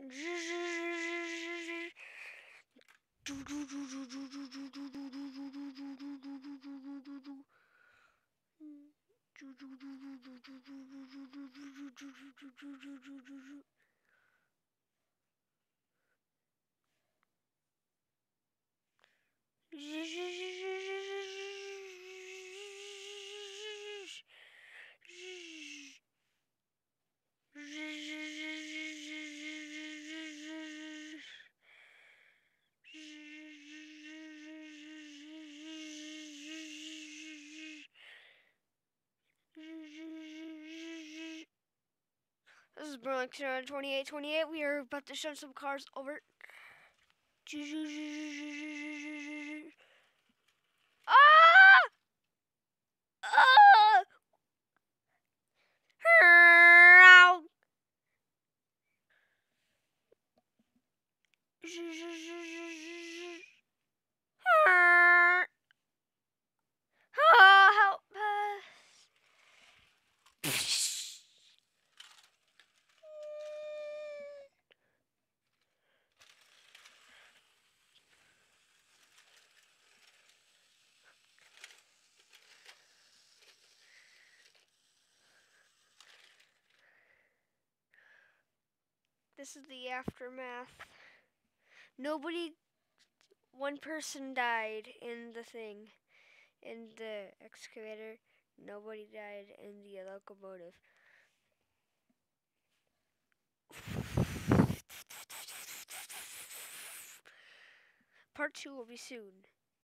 This is Burlington 2828. We are about to shove some cars over. Ah! Ah! Help us. This is the aftermath. One person died in the thing, in the excavator. Nobody died in the locomotive. Part 2 will be soon.